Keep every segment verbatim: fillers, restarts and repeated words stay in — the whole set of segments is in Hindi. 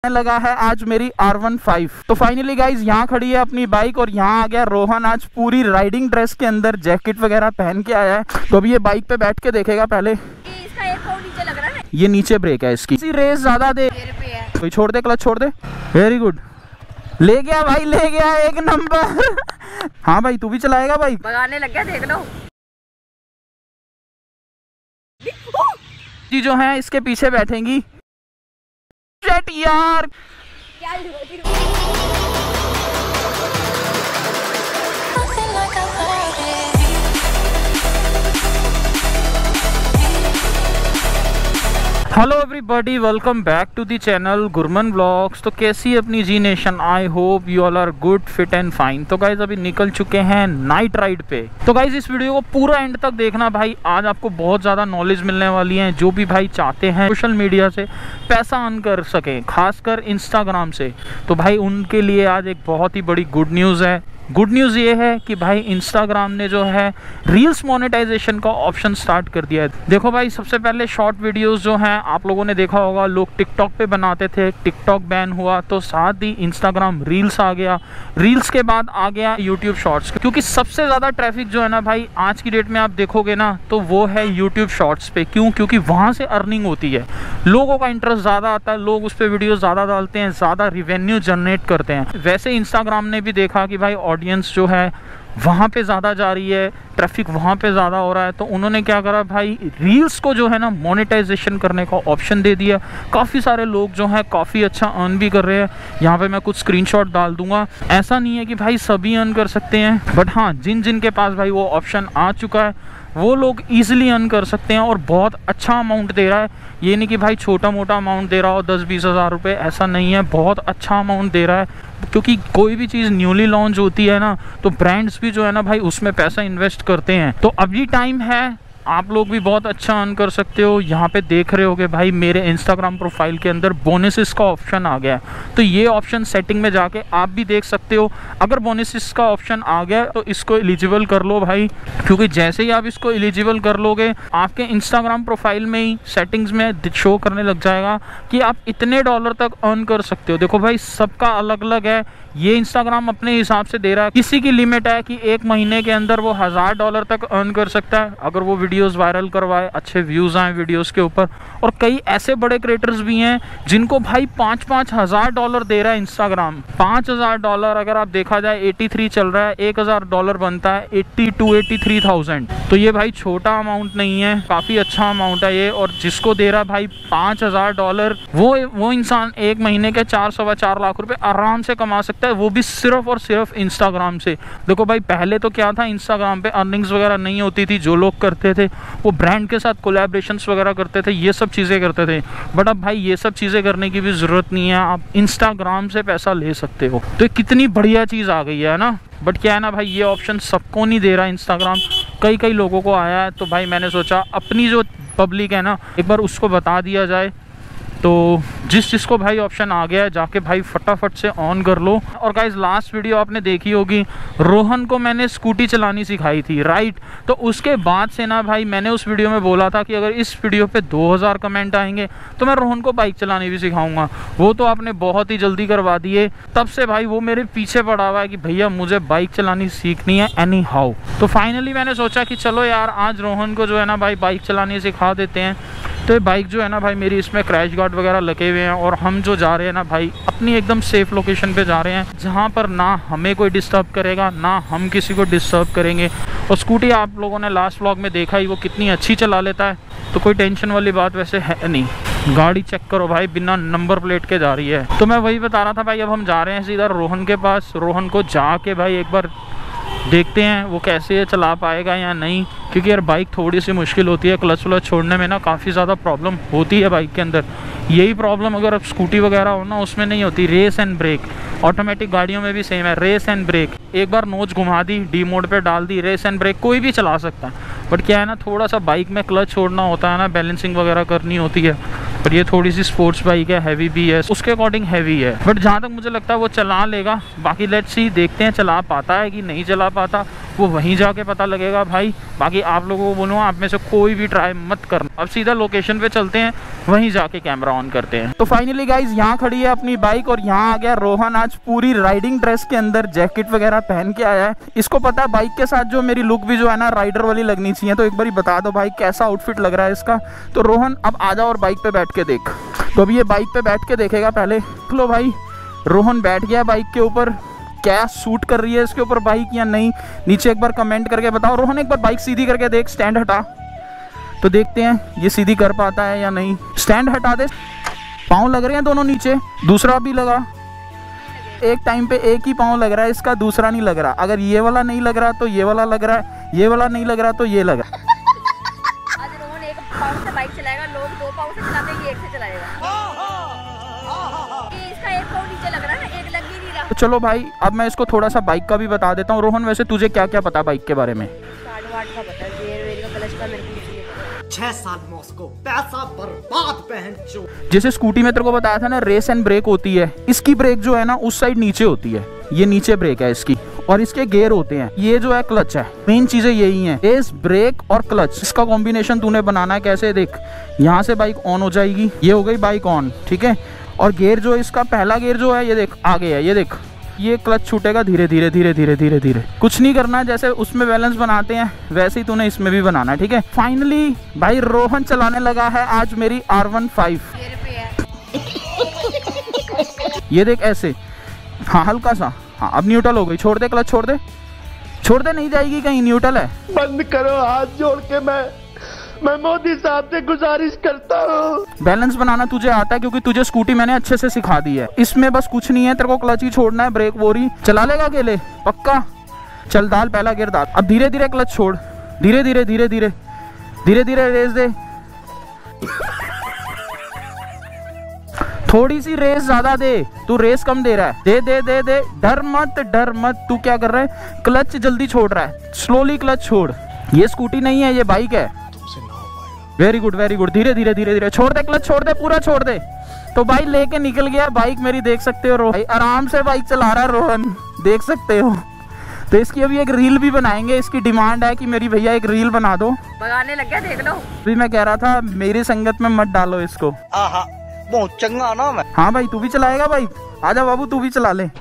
लगा है आज मेरी आर वन फाइव। तो फाइनली गाइज यहाँ खड़ी है अपनी बाइक और यहाँ आ गया रोहन आज पूरी राइडिंग ड्रेस के अंदर जैकेट वगैरह पहन के आया है। तो अभी ये बाइक पे बैठ के देखेगा पहले। इसका एक पाँव नीचे लग रहा है। ये नीचे ब्रेक है इसकी, रेस ज्यादा दे। कोई छोड़ दे, क्लच छोड़ दे। वेरी गुड, ले गया भाई, ले गया एक नंबर। हाँ भाई तू भी चलाएगा बाइक? भगाने लग गया, देख लो। जी जो है इसके पीछे बैठेंगी यार। Hello everybody, welcome back to the channel Gurman vlogs. तो कैसी अपनी G nation, I hope you all are good fit and fine. तो गाइज अभी निकल चुके हैं नाइट राइड पे। तो गाइज इस वीडियो को पूरा एंड तक देखना भाई, आज आपको बहुत ज़्यादा नॉलेज मिलने वाली है। जो भी भाई चाहते हैं सोशल मीडिया से पैसा अर्न कर सकें, खासकर इंस्टाग्राम से, तो भाई उनके लिए आज एक बहुत ही बड़ी गुड न्यूज़ है। गुड न्यूज़ ये है कि भाई इंस्टाग्राम ने जो है रील्स मोनेटाइजेशन का ऑप्शन स्टार्ट कर दिया है। देखो भाई, सबसे पहले शॉर्ट वीडियोस जो हैं आप लोगों ने देखा होगा, लोग टिकटॉक पे बनाते थे, टिकटॉक बैन हुआ तो साथ ही इंस्टाग्राम रील्स आ गया, रील्स के बाद आ गया यूट्यूब शॉर्ट्स। क्योंकि सबसे ज़्यादा ट्रैफिक जो है ना भाई आज की डेट में आप देखोगे ना तो वो है यूट्यूब शॉर्ट्स पे। क्यों? क्योंकि वहाँ से अर्निंग होती है, लोगों का इंटरेस्ट ज़्यादा आता है, लोग उस पर वीडियो ज़्यादा डालते हैं, ज़्यादा रिवेन्यू जनरेट करते हैं। वैसे इंस्टाग्राम ने भी देखा कि भाई ऑडियंस जो है वहाँ पे ज़्यादा जा रही है, ट्रैफिक वहाँ पे ज़्यादा हो रहा है, तो उन्होंने क्या करा भाई, रील्स को जो है ना मोनेटाइजेशन करने का ऑप्शन दे दिया। काफ़ी सारे लोग जो हैं काफ़ी अच्छा अर्न भी कर रहे हैं। यहाँ पे मैं कुछ स्क्रीनशॉट डाल दूंगा। ऐसा नहीं है कि भाई सभी अर्न कर सकते हैं, बट हाँ जिन जिन के पास भाई वो ऑप्शन आ चुका है वो लोग ईजिली अर्न कर सकते हैं और बहुत अच्छा अमाउंट दे रहा है। ये नहीं कि भाई छोटा मोटा अमाउंट दे रहा हो, दस बीस हज़ार रुपये, ऐसा नहीं है, बहुत अच्छा अमाउंट दे रहा है। क्योंकि कोई भी चीज़ न्यूली लॉन्च होती है ना तो ब्रांड्स भी जो है ना भाई उसमें पैसा इन्वेस्ट करते हैं। तो अभी टाइम है, आप लोग भी बहुत अच्छा अर्न कर सकते हो। यहाँ पे देख रहे होगे भाई मेरे इंस्टाग्राम प्रोफाइल के अंदर बोनसेस का ऑप्शन आ गया है। तो ये ऑप्शन सेटिंग में जाके आप भी देख सकते हो। अगर बोनसेस का ऑप्शन आ गया तो इसको एलिजिबल कर लो भाई, क्योंकि जैसे ही आप इसको एलिजिबल कर लोगे आपके इंस्टाग्राम प्रोफाइल में ही सेटिंग्स में शो करने लग जाएगा कि आप इतने डॉलर तक अर्न कर सकते हो। देखो भाई सबका अलग अलग है, ये इंस्टाग्राम अपने हिसाब से दे रहा है। किसी की लिमिट है कि एक महीने के अंदर वो हज़ार डॉलर तक अर्न कर सकता है अगर वो वीडियोस वायरल करवाए, अच्छे व्यूज़ आए वीडियोस के ऊपर। और कई ऐसे बड़े क्रिएटर्स भी हैं जिनको भाई पाँच पाँच हज़ार डॉलर दे रहा है इंस्टाग्राम। पाँच हज़ार डॉलर अगर आप देखा जाए तिरासी चल रहा है, एक हज़ार डॉलर बनता है eighty to eighty three thousand. तो ये भाई छोटा अमाउंट नहीं है, काफ़ी अच्छा अमाउंट है ये। और जिसको दे रहा भाई पाँच हज़ार डॉलर वो वो इंसान एक महीने के चार सवा चार लाख रुपए आराम से कमा सकता है, वो भी सिर्फ और सिर्फ इंस्टाग्राम से। देखो भाई पहले तो क्या था, इंस्टाग्राम पे अर्निंग्स वगैरह नहीं होती थी। जो लोग करते थे वो ब्रांड के साथ कोलैबोरेशंस वगैरह करते थे, ये सब चीज़ें करते थे। बट अब भाई ये सब चीज़ें करने की भी ज़रूरत नहीं है, आप इंस्टाग्राम से पैसा ले सकते हो। तो कितनी बढ़िया चीज़ आ गई है ना। बट क्या है ना भाई, ये ऑप्शन सबको नहीं दे रहा इंस्टाग्राम, कई कई लोगों को आया है। तो भाई मैंने सोचा अपनी जो पब्लिक है ना एक बार उसको बता दिया जाए। तो जिस जिसको भाई ऑप्शन आ गया है जाके भाई फटाफट से ऑन कर लो। और गाइज लास्ट वीडियो आपने देखी होगी, रोहन को मैंने स्कूटी चलानी सिखाई थी, राइट। तो उसके बाद से ना भाई मैंने उस वीडियो में बोला था कि अगर इस वीडियो पे दो हज़ार कमेंट आएंगे तो मैं रोहन को बाइक चलानी भी सिखाऊंगा। वो तो आपने बहुत ही जल्दी करवा दिए। तब से भाई वो मेरे पीछे पड़ा हुआ है कि भैया मुझे बाइक चलानी सीखनी है एनी हाउ। तो फाइनली मैंने सोचा कि चलो यार आज रोहन को जो है ना भाई बाइक चलानी सिखा देते हैं। तो ये बाइक जो है ना भाई मेरी, इसमें क्रैश गार्ड वगैरह लगे हुए हैं और हम जो जा रहे हैं ना भाई अपनी एकदम सेफ लोकेशन पे जा रहे हैं जहाँ पर ना हमें कोई डिस्टर्ब करेगा ना हम किसी को डिस्टर्ब करेंगे। और स्कूटी आप लोगों ने लास्ट व्लॉग में देखा ही वो कितनी अच्छी चला लेता है, तो कोई टेंशन वाली बात वैसे है नहीं। गाड़ी चेक करो भाई, बिना नंबर प्लेट के जा रही है। तो मैं वही बता रहा था भाई, अब हम जा रहे हैं सीधा रोहन के पास। रोहन को जाके भाई एक बार देखते हैं वो कैसे चला पाएगा या नहीं, क्योंकि यार बाइक थोड़ी सी मुश्किल होती है, क्लच व्लच छोड़ने में ना काफ़ी ज़्यादा प्रॉब्लम होती है बाइक के अंदर। यही प्रॉब्लम अगर अब स्कूटी वगैरह हो ना उसमें नहीं होती। रेस एंड ब्रेक ऑटोमेटिक गाड़ियों में भी सेम है, रेस एंड ब्रेक। एक बार नोच घुमा दी, डी मोड पे डाल दी, रेस एंड ब्रेक कोई भी चला सकता है। बट क्या है ना, थोड़ा सा बाइक में क्लच छोड़ना होता है ना, बैलेंसिंग वगैरह करनी होती है, पर ये थोड़ी सी स्पोर्ट्स बाइक है, हैवी भी है, उसके अकॉर्डिंग हैवी है, बट जहाँ तक मुझे लगता है वो चला लेगा। बाकी लेट्स सी, देखते हैं चला पाता है कि नहीं चला पाता, वो वहीं जाके पता लगेगा भाई। बाकी आप लोगों को बोलूँ, आप में से कोई भी ट्राई मत करना। अब सीधा लोकेशन पे चलते हैं, वहीं जाके कैमरा ऑन करते हैं। तो फाइनली गाइज यहाँ खड़ी है अपनी बाइक और यहाँ आ गया रोहन। आज पूरी राइडिंग ड्रेस के अंदर जैकेट वगैरह पहन के आया है। इसको पता है बाइक के साथ जो मेरी लुक भी जो है ना राइडर वाली लगनी चाहिए, तो एक बार बता दो भाई कैसा आउटफिट लग रहा है इसका। तो रोहन अब आ जाओ और बाइक पे बैठ के देख। तो अभी ये बाइक पे बैठ के देखेगा पहले। लो भाई, रोहन बैठ गया बाइक के ऊपर। क्या सूट कर रही है इसके ऊपर बाइक या नहीं, नीचे एक बार कमेंट करके बताओ। रोहन एक बार बाइक सीधी करके देख, स्टैंड हटा, तो देखते हैं ये सीधी कर पाता है या नहीं। स्टैंड हटा दे, पाँव लग रहे हैं दोनों नीचे, दूसरा भी लगा। एक टाइम पे एक ही पाँव लग रहा है इसका, दूसरा नहीं लग रहा। अगर ये वाला नहीं लग रहा तो ये वाला लग रहा है, ये वाला नहीं लग रहा तो ये लग रहा है। आज रोहन एक पाँव से बाइक चलाएगा, लोग दो पाँव से चलाते हैं, ये एक से चलाएगा। इसका एक पाँव नीचे लग रहा है ना, एक लग ही नहीं रहा। तो चलो भाई, अब मैं इसको थोड़ा सा बाइक का भी बता देता हूँ। रोहन वैसे तुझे क्या क्या पता बाइक के बारे में? स्टार्ट वार्ट का पता है, गियर वेयर का, क्लच का मेरे को कुछ नहीं पता। छह साल मॉस्को, पैसा बर्बाद बहन चो। जैसे स्कूटी में तेरे को बताया था ना, रेस एंड ब्रेक होती है, इसकी ब्रेक जो है ना उस साइड नीचे होती है, ये नीचे ब्रेक है इसकी, और इसके गियर होते हैं, ये जो है क्लच है। मेन चीजें यही हैं, रेस, ब्रेक और क्लच। इसका कॉम्बिनेशन तूने बनाना है कैसे, देख यहाँ से बाइक ऑन हो जाएगी, ये हो गई बाइक ऑन, ठीक है। और गियर जो इसका पहला गियर जो है ये देख आगे है, ये देख, ये क्लच छूटेगा धीरे धीरे धीरे धीरे धीरे धीरे। कुछ नहीं करना है, जैसे उसमें बैलेंस बनाते हैं वैसे ही तूने इसमें भी बनाना है, ठीक है। फाइनली भाई रोहन चलाने लगा है आज मेरी आर वन फाइव। ये देख ऐसे, हाँ हल्का सा, हाँ अब न्यूट्रल हो गई। छोड़ दे क्लच, छोड़ दे, छोड़ दे, नहीं जाएगी कहीं, न्यूट्रल है। बंद करो, हाथ जोड़ के मैं मैं मोदी साहब से गुजारिश करता हूँ। बैलेंस बनाना तुझे आता है क्योंकि तुझे स्कूटी मैंने अच्छे से सिखा दी है। इसमें बस कुछ नहीं है, तेरे को क्लच ही छोड़ना है, ब्रेक बोरी चला लेगा अकेले पक्का। चल डाल पहला गियर डाल, अब धीरे धीरे क्लच छोड़, धीरे धीरे धीरे धीरे धीरे धीरे रेस दे। थोड़ी सी रेस ज्यादा दे, तू रेस कम दे रहा है, दे दे दे दे, डर मत डर मत। तू क्या कर रहा है, क्लच जल्दी छोड़ रहा है, स्लोली क्लच छोड़। ये स्कूटी नहीं है, ये बाइक है। वेरी गुड वेरी गुड, धीरे धीरे धीरे धीरे छोड़ दे, क्लच छोड़ दे, पूरा छोड़ दे। तो भाई लेके निकल गया बाइक मेरी, देख सकते हो रोहन आराम से बाइक चला रहा है रोहन, देख सकते हो। तो इसकी अभी एक रील भी बनाएंगे, इसकी डिमांड है कि मेरी भैया एक रील बना दो। भगाने लग गया, देख लो। अभी मैं कह रहा था मेरी संगत में मत डालो इसको। आहा, बहुत चंगा ना मैं। हाँ भाई, तू भी चलाएगा बाइक, आजा बाबू तू भी चला ले।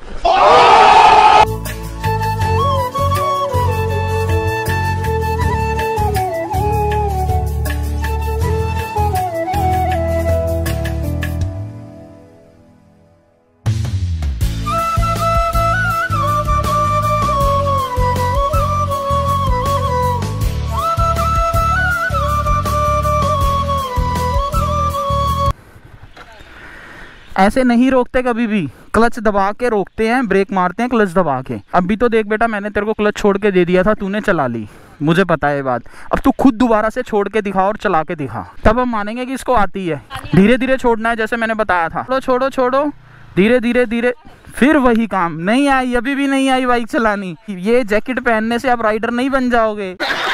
ऐसे नहीं रोकते कभी भी, क्लच दबा के रोकते हैं, ब्रेक मारते हैं क्लच दबा के। अभी तो देख बेटा, मैंने तेरे को क्लच छोड़ के दे दिया था, तूने चला ली, मुझे पता है बात। अब तू खुद दोबारा से छोड़ के दिखा और चला के दिखा, तब हम मानेंगे कि इसको आती है। धीरे धीरे छोड़ना है जैसे मैंने बताया था। छोड़ो छोड़ो छोड़ो, धीरे धीरे धीरे, फिर वही काम। नहीं आई, अभी भी नहीं आई बाइक चलानी। ये जैकेट पहनने से आप राइडर नहीं बन जाओगे,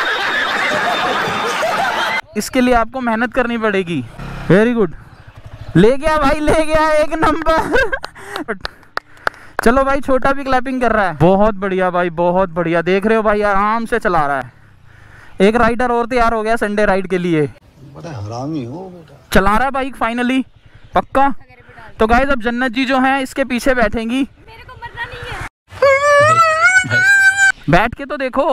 इसके लिए आपको मेहनत करनी पड़ेगी। वेरी गुड, ले गया भाई, ले गया, एक नंबर। चलो भाई, छोटा भी क्लैपिंग कर रहा है, बहुत बढ़िया भाई, बहुत बढ़िया। देख रहे हो भाई, आराम से चला रहा है। एक राइडर और तैयार हो गया संडे राइड के लिए। बड़ा हरामी हो बेटा। चला रहा है बाइक फाइनली, पक्का। तो गाइस अब जन्नत जी जो है इसके पीछे बैठेंगी। मेरे को मरना नहीं है। बैठ के तो देखो।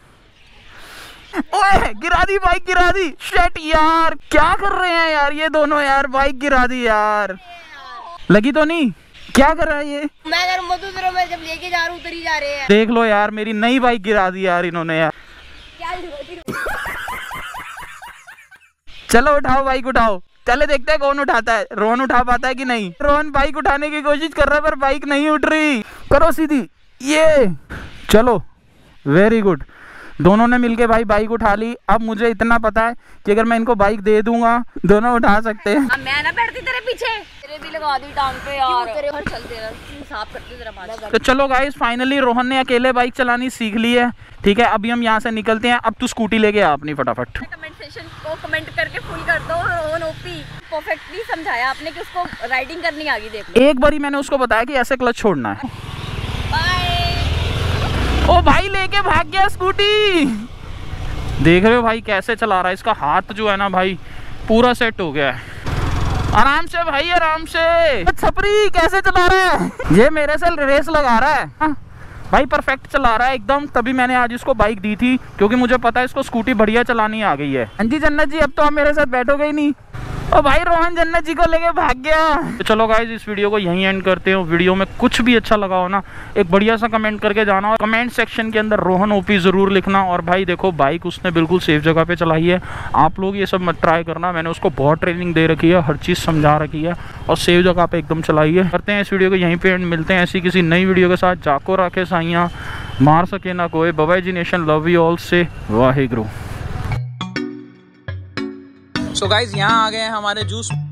ओए गिरा दी बाइक, गिरा दी। शिट यार, क्या कर रहे हैं यार ये दोनों यार, बाइक गिरा दी यार। लगी तो नहीं, क्या कर रहा है ये? मैं अगर मधुपुर में जब लेके जा रहा हूँ उधर ही जा रहे हैं। देख लो यार, मेरी नई बाइक गिरा दी यार इन्होंने यार। चलो उठाओ बाइक, उठाओ, चले देखते हैं कौन उठाता है। रोहन उठा पाता है कि नहीं। रोहन बाइक उठाने की कोशिश कर रहा है पर बाइक नहीं उठ रही। करो सीधी, ये चलो, वेरी गुड। दोनों ने मिलके भाई बाइक उठा ली। अब मुझे इतना पता है कि अगर मैं इनको बाइक दे दूंगा दोनों उठा सकते हैं। अब मैं ना बैठती तेरे पीछे, तेरे भी लगा दी टांग पे यार, तेरे हर चलते रह साफ करते तेरा मार। तो चलो गाइस फाइनली रोहन ने अकेले बाइक चलानी सीख ली है। ठीक है अभी हम यहाँ से निकलते हैं। अब तू स्कूटी लेके आ अपनी फटाफट। कमेंट सेक्शन को कमेंट करके फुल कर दो। रोहन ओपी परफेक्टली समझाया आपने कि उसको राइडिंग करनी आ गई। देख एक बारी मैंने उसको बताया कि ऐसे क्लच छोड़ना है। बाय। ओ भाई लेके भाग गया स्कूटी। देख रहे हो भाई कैसे चला रहा है, इसका हाथ जो है ना भाई पूरा सेट हो गया है। आराम से भाई आराम से। छपरी कैसे चला रहा है, ये मेरे से रेस लगा रहा है। हा? भाई परफेक्ट चला रहा है एकदम। तभी मैंने आज इसको बाइक दी थी क्योंकि मुझे पता है इसको स्कूटी बढ़िया चलानी आ गई है। हाँ जी जन्नत जी अब तो आप मेरे साथ बैठोगे ही नहीं। ओ भाई रोहन जन्नत जी को लेके भाग गया। तो चलो गाइज इस वीडियो को यहीं एंड करते हो। वीडियो में कुछ भी अच्छा लगा हो ना एक बढ़िया सा कमेंट करके जाना और कमेंट सेक्शन के अंदर रोहन ओपी जरूर लिखना। और भाई देखो बाइक उसने बिल्कुल सेफ जगह पे चलाई है। आप लोग ये सब मत ट्राई करना, मैंने उसको बहुत ट्रेनिंग दे रखी है, हर चीज़ समझा रखी है और सेफ जगह पे एकदम चलाई है। करते हैं इस वीडियो को यहीं पे एंड, मिलते हैं ऐसी किसी नई वीडियो के साथ। जाको रखे साइयाँ मार सके ना कोई। Bye G nation, love you all से वाहिगुरु। सो गाइज यहाँ आ गए हमारे जूस